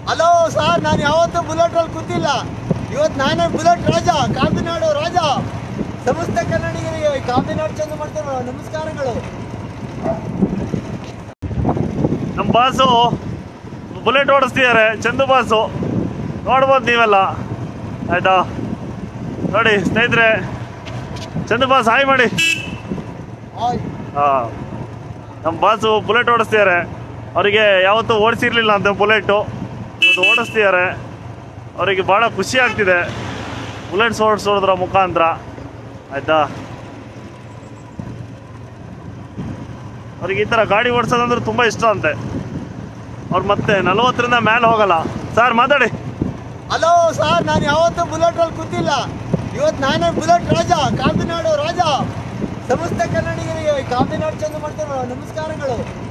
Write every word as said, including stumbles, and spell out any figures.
Hello sir, ನಾನು ಯಾವತ್ತೂ ಬುಲೆಟಲ್ಲಿ ಕೂತಿಲ್ಲ. ಇವತ್ತು ನಾನೇ ಬುಲೆಟ್ ರಾಜ, ಕಾಂಬಿನಾಡು ರಾಜ. ಸಮಸ್ತ ಕನ್ನಡಿಗರಿಗೆ ಕಾಂಬಿನಾಡು ಚಂದ ಮಾಡ್ತಾರೆ ನಮಸ್ಕಾರಗಳು. ನಮ್ಮ ಬಾಸು ಬುಲೆಟ್ ಓಡಿಸ್ತಿದ್ದಾರೆ, ಚಂದು ಬಾಸು ನೋಡ್ಬೋದು ನೀವೆಲ್ಲ. ಆಯ್ತಾ ನೋಡಿ ಸ್ನೇಹಿತರೆ, ಚಂದು ಬಾಸ್ ಹಾಯ್ ಮಾಡಿ. ಹಾಂ, ನಮ್ಮ ಬಾಸು ಬುಲೆಟ್ ಓಡಿಸ್ತಿದ್ದಾರೆ. ಅವರಿಗೆ ಯಾವತ್ತೂ ಓಡಿಸಿರ್ಲಿಲ್ಲ ಅಂತ ಬುಲೆಟು, ಇವತ್ತು ಓಡಿಸ್ತಿದ್ದಾರೆ. ಅವರಿಗೆ ಭಾಳ ಖುಷಿ ಆಗ್ತಿದೆ ಬುಲೆಟ್ಸ್ ಓಡಿಸೋದ್ರ ಮುಖಾಂತರ. ಆಯಿತಾ, ಅವ್ರಿಗೆ ಈ ಥರ ಗಾಡಿ ಓಡಿಸೋದಂದ್ರೆ ತುಂಬ ಇಷ್ಟ ಅಂತೆ. ಅವ್ರು ಮತ್ತೆ ನಲವತ್ತರಿಂದ ಮೇಲೆ ಹೋಗಲ್ಲ. ಸರ್ ಮಾತಾಡಿ. ಹಲೋ ಸರ್, ನಾನು ಯಾವತ್ತೂ ಬುಲೆಟಲ್ಲಿ ಕೂತಿಲ್ಲ. ಇವತ್ತು ನಾನೇ ಬುಲೆಟ್ ರಾಜ, ಕಾಂಬಿನಾಡು ರಾಜ. ಸಮಸ್ತ ಕನ್ನಡಿಗರಿಗೆ ಕಾಂಬಿನಾಡು ಚಂದ ಮಾಡ್ತಾರೆ ನಮಸ್ಕಾರಗಳು.